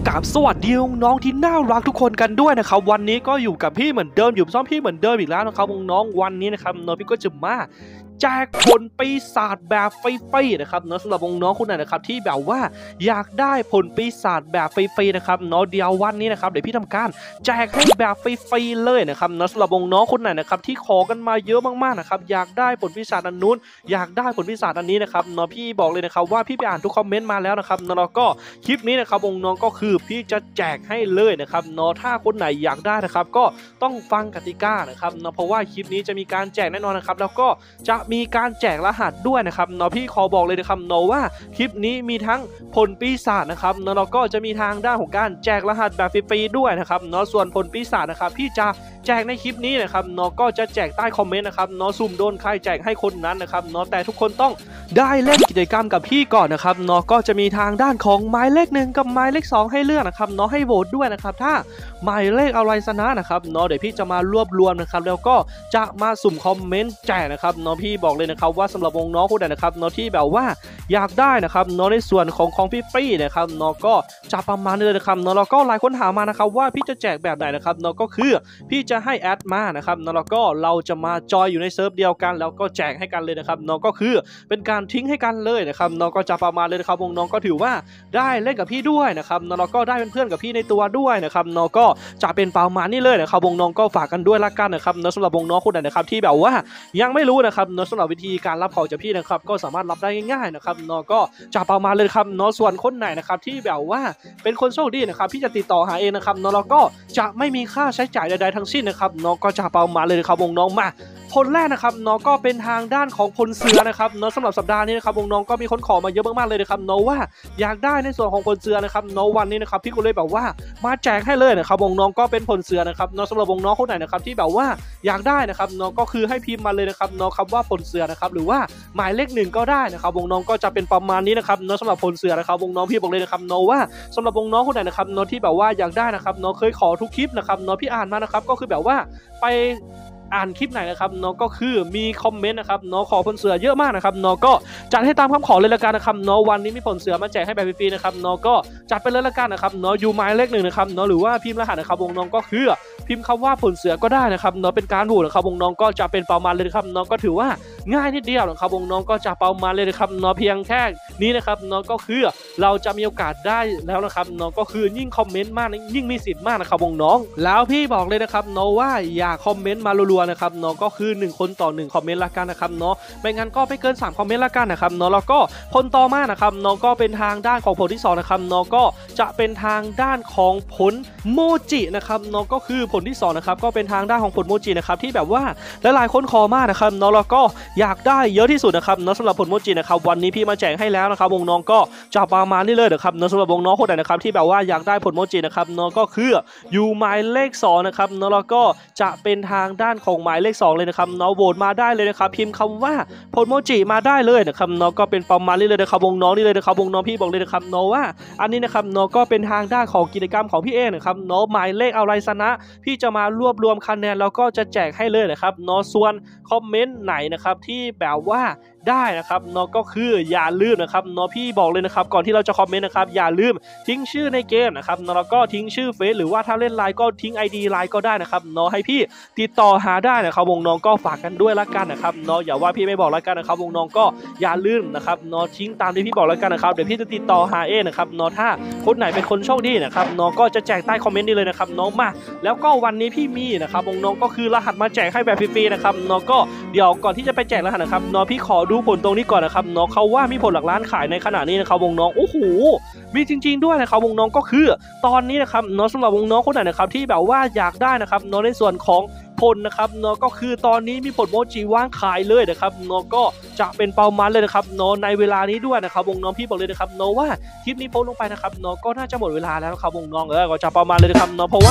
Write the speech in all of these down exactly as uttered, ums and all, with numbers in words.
กับสวัสดีน้องที่น่ารักทุกคนกันด้วยนะครับวันนี้ก็อยู่กับพี่เหมือนเดิมอยู่ซ้อมพี่เหมือนเดิมอีกแล้วนะครับน้องวันนี้นะครับน้องพี่ก็จะมาแจกผลปีศาจแบบฟรีๆนะครับเนาะสำหรับน้องๆคนไหนนะครับที่แบบว่าอยากได้ผลปีศาจแบบฟรีๆนะครับเนาะเดี๋ยววันนี้นะครับเดี๋ยวพี่ทำการแจกให้แบบฟรีๆเลยนะครับเนาะสำหรับน้องๆคนไหนนะครับที่ขอกันมาเยอะมากๆนะครับอยากได้ผลปีศาจอันนู้นอยากได้ผลปีศาจอันนี้นะครับเนาะพี่บอกเลยนะครับว่าพี่ไปอ่านทุกคอมเมนต์มาแล้วนะครับเนาะแล้วก็คลิปนี้นะครับน้องๆก็คือพี่จะแจกให้เลยนะครับเนาะถ้าคนไหนอยากได้นะครับก็ต้องฟังกติกานะครับเนาะเพราะว่าคลิปนี้จะมีการแจกแน่นอนนะครับแล้วก็จะมีการแจกรหัสด้วยนะครับเนาะพี่ขอบอกเลยนะครับเนาะว่าคลิปนี้มีทั้งผลปีศาจนะครับเนาะแล้วก็จะมีทางด้านของการแจกรหัสแบบฟรีๆด้วยนะครับเนาะส่วนผลปีศาจนะครับพี่จะแจกในคลิปนี้นะครับเนาะก็จะแจกใต้คอมเมนต์นะครับเนาะสุ่มโดนใครแจกให้คนนั้นนะครับเนาะแต่ทุกคนต้องได้เล่นกิจกรรมกับพี่ก่อนนะครับเนาะก็จะมีทางด้านของหมายเลขหนึ่งกับหมายเลขสองให้เลือกนะครับเนาะให้โหวตด้วยนะครับถ้าหมายเลขอะไรชนะนะครับเนาะเดี๋ยวพี่จะมารวบรวมนะครับแล้วก็จะมาสุ่มคอมเมนต์แจกนะครับเนาะพี่บอกเลยนะครับว่าสำหรับน้องๆคนไหนนะครับเนาะที่แบบว่าอยากได้นะครับเนาะในส่วนของของฟรีๆนะครับเนาะก็จะประมาณนี้เลยนะครับเนาะแล้วก็หลายคนถามมานะครับว่าพี่จะแจกแบบไหนนะครับเนาะก็คือพี่จะให้แอดมานะครับเนาะแล้วก็เราจะมาจอยอยู่ในเซิร์ฟเดียวกันแล้วก็แจกให้กันเลยนะครับเนาะก็คือเป็นการทิ้งให้กันเลยนะครับเนาะก็จะประมาณเลยนะครับน้องๆก็ถือว่าได้เล่นกับพี่ด้วยนะครับเนาะแล้วก็ได้เป็นเพื่อนกับพี่ในตัวด้วยนะครับเนาะก็จะเป็นประมาณนี้เลยนะครับน้องๆก็ฝากกันด้วยละกันนะครับเนาะสำหรับน้องๆคนไหนนะครับที่แบบว่ายังไม่รู้นะครับเนาะสำหรับวิธีการรับของจากพี่นะครับก็สามารถรับได้ง่ายๆนะครับเนาะก็จะประมาณเลยครับเนาะส่วนคนไหนนะครับที่แบบว่าเป็นคนโชคดีนะครับพี่จะติดต่อหาเองนะครับเนาะแล้วก็จะไม่มีค่าใช้จ่ายใดๆทั้งสิ้นนะครับเนาะก็จะประมาณเลยครับน้องๆมาคนแรกนะครับเนาะก็เป็นทางด้านของพลเสือนะครับเนาะสำหรับสัปดาห์นี้นะครับน้องๆก็มีคนขอมาเยอะมากๆเลยนะครับเนาะว่าอยากได้ในส่วนของพลเสือนะครับเนาะวันนี้นะครับพี่ก็เลยแบบว่ามาแจกให้เลยนะครับน้องๆก็เป็นพลเสือนะครับเนาะสำหรับน้องๆคนไหนนะครับที่แบบว่าอยากได้นะครับเนาะก็คือให้พิมพ์มาเลยนะครับเนาะคำว่าพลเสือนะครับหรือว่าหมายเลขหนึ่งก็ได้นะครับน้องๆก็จะเป็นประมาณนี้นะครับเนาะสำหรับพลเสือนะครับน้องๆพี่บอกเลยนะครับเนาะว่าสำหรับน้องๆคนไหนนะครับเนาะที่แบบว่าอยากได้นะครับเนาะเคยขอทุกคลิปนะครับเนาะพี่อ่านมานะครับก็คือแบบว่าไปอ่านคลิปไหนนะครับเนาะก็คือมีคอมเมนต์นะครับเนาะขอผลเสือเยอะมากนะครับเนาะก็จัดให้ตามคำขอเลยละกันนะครับเนาะวันนี้มีผลเสือมาแจกให้แบบฟรีๆนะครับเนาะก็จัดไปเลยละกันนะครับเนาะอยู่หมายเลขหนึ่งนะครับเนาะหรือว่าพิมพ์รหัสนะครับวงน้องก็คือพิมพ์คำว่าผลเสือก็ได้นะครับเนาะเป็นการโหวตนะครับวงน้องก็จะเป็นประมาณเลยครับเนาะก็ถือว่าง่ายนิดเดียวนะครับวงน้องก็จะประมาณเลยนะครับเนาะเพียงแค่นี้นะครับเนาะก็คือเราจะมีโอกาสได้แล้วนะครับเนาะก็คือยิ่งคอมเมนต์มากยิ่งมีสิทธิ์มากนะครับวงน้องแล้วพี่บอกเลยนะครับเนาะว่าอย่าคอมเมนต์มารัวๆนะครับเนาะก็คือหนึ่งคนต่อหนึ่งคอมเมนต์ละกันนะครับเนาะไม่งั้นก็ไม่เกินสามคอมเมนต์ละกันนะครับเนาะแล้วก็ผลต่อมานะครับเนาะก็เป็นทางด้านของผลที่สองนะครับเนาะก็จะเป็นทางด้านของผลโมจินะครับเนาะก็คือผลที่สองนะครับก็เป็นทางด้านของผลโมจินะครับที่แบบว่าหลายๆคนขอมากนะครับเนาะแล้วก็อยากได้เยอะที่สุดนะครับเนาะสำหรับผลโมจินะครับวันนี้พี่มาแจกให้แล้วนะครับวงน้องก็จะประมาณนี้เลยนะครับเนาะสำหรับวงน้องคนไหนนะครับที่แบบว่าอยากได้ผลโมจินะครับเนาะก็คืออยู่หมายเลขสองนะครับเนาะแล้วก็จะเป็นทางด้านของหมายเลขสองเลยนะครับเนาะโหวตมาได้เลยนะครับพิมพ์คำว่าผลโมจิมาได้เลยนะครับเนาะก็เป็นประมาณนี้เลยนะครับวงน้องนี่เลยนะครับวงน้องพี่บอกเลยนะครับเนาะว่าอันนี้นะครับเนาะก็เป็นทางด้านของกิจกรรมของพี่เองนะครับเนาะหมายเลขอะไรชนะพี่จะมารวบรวมคะแนนแล้วก็จะแจกให้เลยนะครับเนาะส่วนคอมเมนต์ไหนนะครับที่แบบว่าได้นะครับเนาะก็คืออย่าลืมนะครับเนาะพี่บอกเลยนะครับก่อนที่เราจะคอมเมนต์นะครับอย่าลืมทิ้งชื่อในเกมนะครับเนาะแล้วก็ทิ้งชื่อเฟซหรือว่าถ้าเล่นไลน์ก็ทิ้ง ไอ ดี ไลน์ก็ได้นะครับเนาะให้พี่ติดต่อหาได้นะครับวงน้องก็ฝากกันด้วยละกันนะครับเนาะอย่าว่าพี่ไม่บอกละกันนะครับวงน้องก็อย่าลืมนะครับเนาะทิ้งตามที่พี่บอกละกันนะครับเดี๋ยวพี่จะติดต่อหาเองนะครับเนาะถ้าคนไหนเป็นคนโชคดีนะครับเนาะก็จะแจกใต้คอมเมนต์นี้เลยนะครับเนาะมาแล้วก็วันนี้พี่มีนะครับวงน้องก็คือรหัสมาแจกให้แบบฟรีๆนะครับเนาะก็เดี๋ยวก่อนที่จะไปแจกรหัสนะครับเนาะพี่ขอดูผลตรงนี้ก่อนนะครับเนาะเขาว่ามีผลหลักล้านขายในขณะนี้นะครับวงน้องโอ้โหมีจริงๆด้วยนะครับวงน้องก็คือตอนนี้นะครับเนาะสำหรับวงน้องคนไหนนะครับที่แบบว่าอยากได้นะครับเนาะในส่วนของผลนะครับเนาะก็คือตอนนี้มีผลโมจิว่างขายเลยนะครับเนาะก็จะเป็นเป้าหมายเลยนะครับเนาะในเวลานี้ด้วยนะครับวงน้องพี่บอกเลยนะครับเนาะว่าคลิปนี้โพสต์ลงไปนะครับเนาะก็น่าจะหมดเวลาแล้วนะครับวงน้องเออก็จะประมาณเลยนะครับเนาะเพราะว่า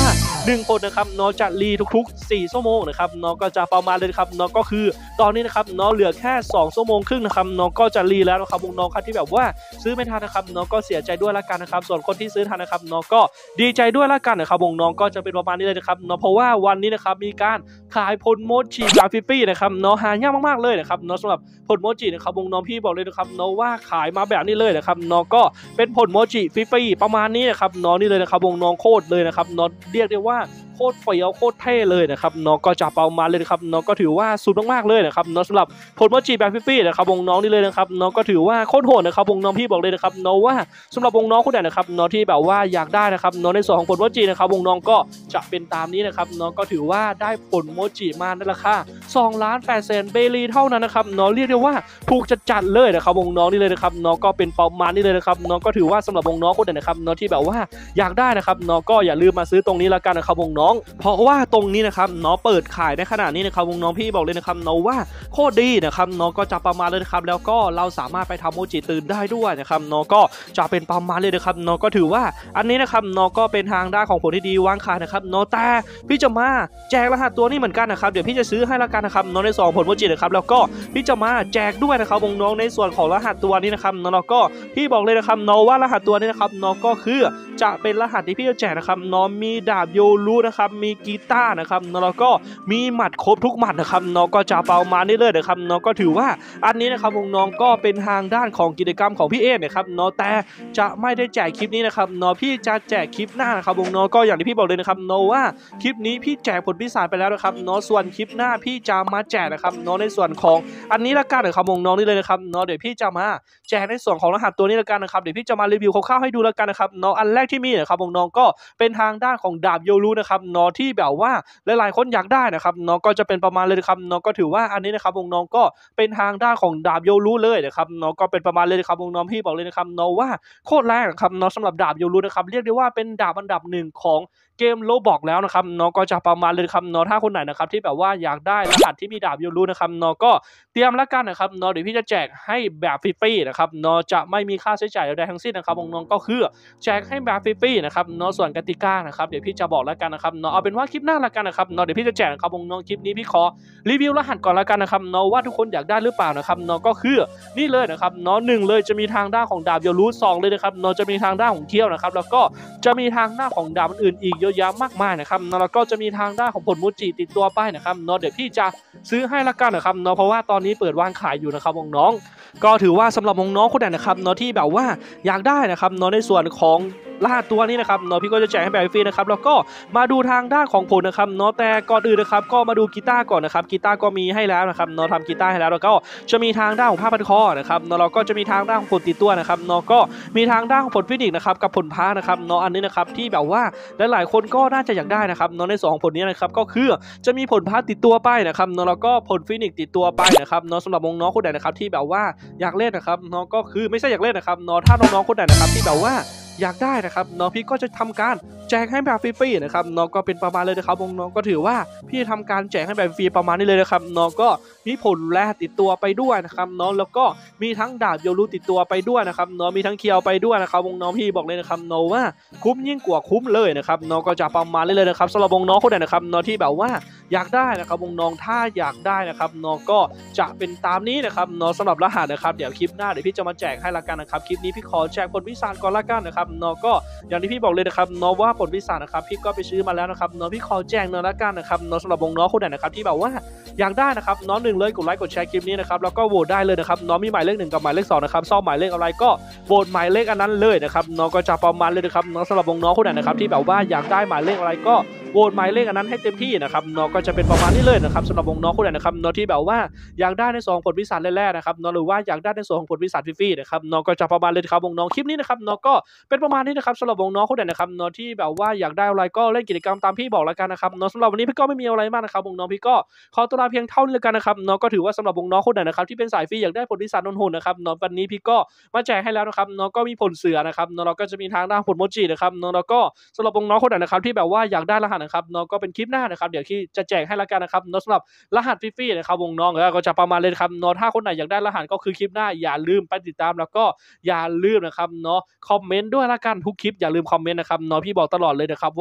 หนึ่งคนนะครับเนาะจะรีทุกๆสี่ชั่วโมงนะครับเนาะก็จะประมาณเลยครับเนาะก็คือตอนนี้นะครับเนาะเหลือแค่สองชั่วโมงครึ่งนะครับเนาะก็จะรีแล้วนะครับน้องๆครับที่แบบว่าซื้อไม่ทันนะครับน้องก็เสียใจด้วยละกันนะครับส่วนคนที่ซื้อทันนะครับน้องก็ดีใจด้วยละกันนะครับน้องๆก็จะเป็นประมาณนี้เลยนะครับเนาะเพราะว่าวันนี้นะครับมีการขายผลโมจิแบบฟรีๆนะครับเนาะหายากมากๆเลยนะครับเนาะสำหรับผลโมจินะครับน้องๆพี่บอกเลยนะครับเนาะว่าขายมาแบบนี้เลยนะครับเนาะก็เป็นผลโมจิฟรีๆประมาณนี้นะครับเนาะนี่เลยนะครับน้องๆโคตรเลยนะครับเนาะเรียกได้ว่าโคตรเฟี้ยวโคตรเท่เลยนะครับเนาะก็จะประมาณเลยนะครับเนาะก็ถือว่าสุดมากๆเลยนะครับเนาะสำหรับผลโมจิแบบฟรีๆนะครับน้องๆนี่เลยนะครับเนาะก็ถือว่าโคตรโหดนะครับน้องๆพี่บอกเลยนะครับเนาะว่าสำหรับน้องๆคนไหนนะครับเนาะที่แบบว่าอยากได้นะครับเนาะในส่วนของผลโมจินะครับน้องๆก็จะเป็นตามนี้นะครับเนาะก็ถือว่าได้ผลโมจิมาในราคาสองล้านแปดแสนเบลีเท่านั้นนะครับเนาะเรียกได้ว่าถูกจัดๆเลยนะครับน้องๆนี่เลยนะครับเนาะก็เป็นประมาณนี้เลยนะครับเนาะก็ถือว่าสำหรับน้องๆคนไหนนะครับเนาะที่แบบว่าอยากได้นะครับเนาะก็อย่าลืมมาซื้อตรงนี้ละกันนะครับน้องๆเพราะว่าตรงนี้นะครับเนาะเปิดขายในขณะนี้นะครับน้องๆพี่บอกเลยนะครับเนาะว่าโคตรดีนะครับเนาะก็จะประมาณเลยนะครับแล้วก็เราสามารถไปทำโมจิตื่นได้ด้วยนะครับเนาะก็จะเป็นประมาณเลยนะครับเนาะก็ถือว่าอันนี้นะครับเนาะก็เป็นทางด้านของผลที่ดีวางขายนะครับเนาะแต่พี่จะมาแจกรหัสตัวนี้เหมือนกันนะครับเดี๋ยวพี่จะซื้อให้ละกันนะครับเนาะในสองผลโมจินะครับแล้วก็พี่จะมาแจกด้วยนะครับน้องๆในส่วนของรหัสตัวนี้นะครับเนาะแล้วก็พี่บอกเลยนะครับเนาะว่ารหัสตัวนี้นะครับเนาะก็คือจะเป็นรหัสที่พี่จะแจกนะครับเนาะมีดาบโยรุนะครับมีกีตาร์นะครับเนาะแล้วก็มีหมัดครบทุกหมัดนะครับเนาะก็จะเปามาได้เลยนะครับเนาะก็ถือว่าอันนี้นะครับน้องๆก็เป็นทางด้านของกิจกรรมของพี่เอนะครับเนาะแต่จะไม่ได้แจกคลิปนี้นะครับเนาะพี่จะแจกคลิปหน้านะครับน้องๆก็อย่างที่พี่บอกเลยนะครับเนาะว่าคลิปนี้พี่แจกผลพิศาจไปแล้วนะครับเนาะส่วนคลิปหน้าพี่จะมาแจกนะครับเนาะในส่วนของอันนี้ละกันนะครับน้องๆนี่เลยนะครับเนาะเดี๋ยวพี่จะมาแจกในส่วนของรหัสตัวนี้ละกันนะครับเดี๋ยวพี่จะมารีวิวคร่าวๆให้ดูละกันนะครับเนาะอันแรกที่มีนะครับน้องๆก็เป็นทางด้านของดาบโยรุนะครับเนาะที่แบบว่าหลายๆคนอยากได้นะครับเนาะก็จะเป็นประมาณเลยนะครับเนาะก็ถือว่าอันนี้นะครับน้องๆก็เป็นทางด้านของดาบโยรุเลยนะครับเนาะก็เป็นประมาณเลยนะครับน้องๆพี่บอกเลยนะครับเนาะว่าโคตรแรงนะครับเนาะสำหรับดาบโยรุนะครับเรียกได้ว่าเป็นดาบอันดับหนึ่งของเกมโลบอกแล้วนะครับเนาะก็จะประมาณเลยครับเนาะถ้าคนไหนนะครับที่แบบว่าอยากได้รหัสที่มีดาบโยรุนะครับเนาะก็เตรียมแล้วกันนะครับเนาะเดี๋ยวพี่จะแจกให้แบบฟรีๆนะครับเนาะจะไม่มีค่าใช้จ่ายใดๆทั้งสิ้นนะครับน้องๆก็คือแจกให้แบบฟรีๆนะครับเนาะส่วนกติกานะครับเดี๋ยวพี่จะบอกแล้วกันนะครับเนาะเอาเป็นว่าคลิปหน้าละกันนะครับเนาะเดี๋ยวพี่จะแจกครับน้องๆคลิปนี้พี่ขอรีวิวรหัสก่อนละกันนะครับเนาะว่าทุกคนอยากได้หรือเปล่านะครับเนาะก็คือนี่เลยนะครับเนาะหนึ่งเลยจะมีทางด้านของดาบโยรุสองเลยนะครับเนาะจะมีทางด้านของเที่ยวนะครับแล้วก็จะมีทางด้านของดาบอื่นๆอีกเยอะแยะมากมายนะครับแล้วก็จะมีทางด้านของผลโมจิติดตัวไปนะครับเนาะเดี๋ยวพี่จะซื้อให้ละกันนะครับเนาะเพราะว่าตอนนี้เปิดวางขายอยู่นะครับน้องๆก็ถือว่าสำหรับน้องๆคนไหนนะครับเนาะที่แบบว่าอยากได้นะครับเนาะในส่วนของรหัสตัวนี้นะครับเนาะพี่ก็จะแจกให้แบบฟรีนะครับแล้วก็มาดูทางด้านของผลนะครับเนาะแต่ก่อนอื่นนะครับก็มาดูกีตาร์ก่อนนะครับกีตาร์ก็มีให้แล้วนะครับเนาะทำกีตาร์ให้แล้วแล้วก็จะมีทางด้านของผ้าพันคอนะครับเนาะเราก็จะมีทางด้านของผลติดตัวนะครับเนาะก็มีทางด้านของผลฟินิกส์นะครับกับผลพานะครับเนาะอันนี้นะครับที่แบบว่าหลายๆคนก็น่าจะอยากได้นะครับเนาะในส่วนของผลนี้นะครับก็คือจะมีผลพาติดตัวไปนะครับเนาะแล้วก็ผลฟินิกส์ติดตัวไปนะครับเนาะสำหรับน้องๆคนไหนนะครับที่แบบว่าอยากเล่นนะครับเนาะก็คือไม่ใช่อยากเล่นนะครับเนาะถ้าน้องๆคนไหนนะครับที่แบบว่าอยากได้นะครับเนาะพี่ก็จะทำการแจกให้แบบฟรีๆนะครับเนาะก็เป็นประมาณเลยนะครับน้องๆก็ถือว่าพี่ทำการแจกให้แบบฟรีประมาณนี้เลยนะครับเนาะก็มีผลแร่ติดตัวไปด้วยนะครับเนาะแล้วก็มีทั้งดาบโยรุติดตัวไปด้วยนะครับเนาะมีทั้งเคียวไปด้วยนะครับน้องๆพี่บอกเลยนะครับเนาะว่าคุ้มยิ่งกว่าคุ้มเลยนะครับเนาะก็จะประมาณเลยนะครับสำหรับน้องๆคนไหนนะครับเนาะที่แบบว่าอยากได้นะครับน้องๆถ้าอยากได้นะครับเนาะก็จะเป็นตามนี้นะครับเนาะสำหรับรหัสนะครับเดี๋ยวคลิปหน้าเดี๋ยวพี่จะมาแจกให้ละกันนะครับคลิปนี้พี่ขอแจกผลพิศาจก่อนละกันนะครับเนาะก็อย่างที่พี่บอกเลยนะครับเนาะว่าผลพิศาจนะครับพี่ก็ไปซื้อมาแล้วนะครับเนาะพี่ขอแจกเนาะละกันนะครับเนาะสำหรับน้องๆคนไหนนะครับที่แบบว่าอยากได้นะครับเนาะหนึ่งเลยกดไลค์กดแชร์คลิปนี้นะครับแล้วก็โหวตได้เลยนะครับเนาะมีหมายเลขหนึ่งกับหมายเลขสองนะครับชอบหมายเลขอะไรก็โหวตหมายเลขอันนั้นเลยนะครับเนาะก็จะประมาณเลยนะครับเนาะสำหรับน้องๆคนไหนนะครับที่แบบว่าอยากได้หมายเลขอะไรก็โหวตหมายเลขอันนั้นให้เต็มที่นะครับเนาะก็จะเป็นประมาณนี้เลยนะครับสำหรับน้องๆคนไหนนะครับเนาะที่แบบว่าอยากได้ในส่วนของผลพิศาจแรกๆนะครับเนาะหรือว่าอยากได้ในส่วนของผลพิศาจฟรีๆนะครับเนาะก็จะประมาณเลยครับน้องๆคลิปนี้นะครับเนาะก็เป็นประมาณนี้นะครับสำหรับน้องๆคนไหนนะครับเนาะที่แบบว่าอยากได้อะไรก็เล่นกิจกรรมตามพี่บอกแล้วกันนะครับเนาะสำหรับวันนี้พี่ก็ไม่มีอะไรมากนะครับน้องๆพี่ก็ขอตัวลาเพียงเท่านี้แล้วกันนะครับเนาะก็ถือว่าสำหรับน้องๆคนไหนนะครับที่เป็นสายฟรีอยากได้ผลพิศาจโหดๆนะครับเนาะวันนี้พี่ก็มาแจกให้แล้วนะครับเนาะก็มีผลเสือนะครับเนาะเราก็จะมีทางด้านผลโมจินะครับเนาะแล้วก็สำหรับน้องๆคนไหนนะครับที่แบบว่าอยากได้รหัสนะครับเนาะก็เป็นคลิปหน้านะครับเดี๋ยวที่จะแจกให้แล้วกันนะครับเนาะสำหรับรหัสฟรีๆนะครับน้องๆก็จะประมาณเลยครับเนาะถ้าคนไหนอยากได้รหัสก็คือคลิปหน้าอย่าลืมไปติดตามแล้วก็อย่าลืมนะครับเนาะคอมเมนต์ด้วยละกันทุกคลิปอย่าลืมคอมเมนต์นะครับเนาะพี่บอกตลอดเลยนะครับว่า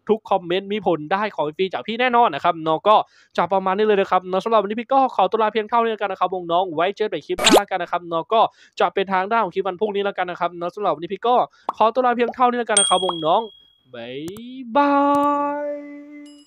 ทุกคอมเมนต์มีผลได้ของฟรีจากพี่แน่นอนนะครับเนาะก็จะประมาณนี้เลยนะครับเนาะสำหรับวันนี้พี่ก็ขอตัวลาเพียงเท่านี้แล้วกันนะครับวงน้องไว้เจอกันในคลิปหน้าแล้วกันนะครับเนาะก็จะเป็นทางด้านของคลิปวันพรุ่งนี้แล้วกันนะครับเนาะสำหรับวันนี้พี่ก็ขอตัวลาเพียงเท่านี้แล้วกันนะครับวงน้องบ๊ายบาย